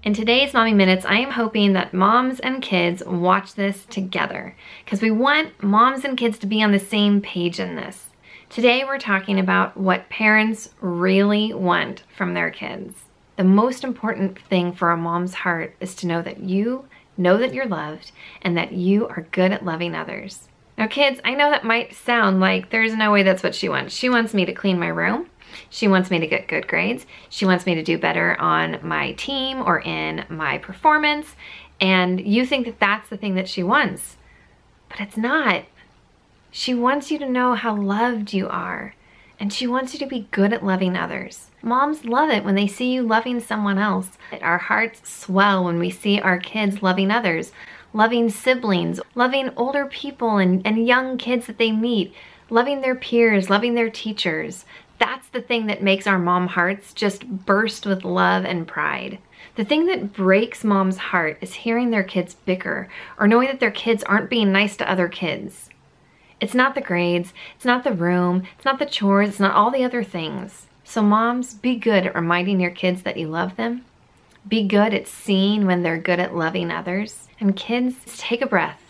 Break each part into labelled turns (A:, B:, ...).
A: In today's Mommy Minutes, I am hoping that moms and kids watch this together because we want moms and kids to be on the same page in this. Today we're talking about what parents really want from their kids. The most important thing for a mom's heart is to know that you know that you're loved and that you are good at loving others. Now kids, I know that might sound like there's no way that's what she wants. She wants me to clean my room. She wants me to get good grades. She wants me to do better on my team or in my performance. And you think that that's the thing that she wants, but it's not. She wants you to know how loved you are, and she wants you to be good at loving others. Moms love it when they see you loving someone else. Our hearts swell when we see our kids loving others, loving siblings, loving older people and young kids that they meet, loving their peers, loving their teachers. That's the thing that makes our mom hearts just burst with love and pride. The thing that breaks mom's heart is hearing their kids bicker or knowing that their kids aren't being nice to other kids. It's not the grades, it's not the room, it's not the chores, it's not all the other things. So moms, be good at reminding your kids that you love them. Be good at seeing when they're good at loving others. And kids, take a breath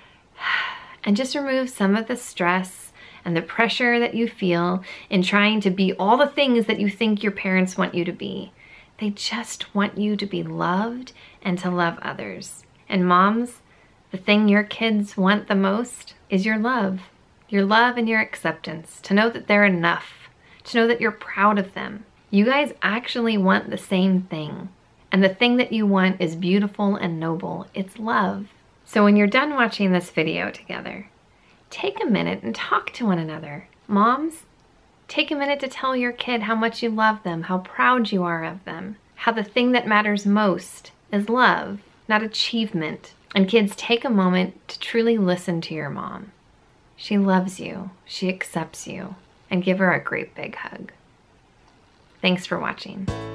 A: and just remove some of the stress and the pressure that you feel in trying to be all the things that you think your parents want you to be. They just want you to be loved and to love others. And moms, the thing your kids want the most is your love and your acceptance, to know that they're enough, to know that you're proud of them. You guys actually want the same thing. And the thing that you want is beautiful and noble. It's love. So when you're done watching this video together, take a minute and talk to one another. Moms, take a minute to tell your kid how much you love them, how proud you are of them, how the thing that matters most is love, not achievement. And kids, take a moment to truly listen to your mom. She loves you, she accepts you, and give her a great big hug. Thanks for watching.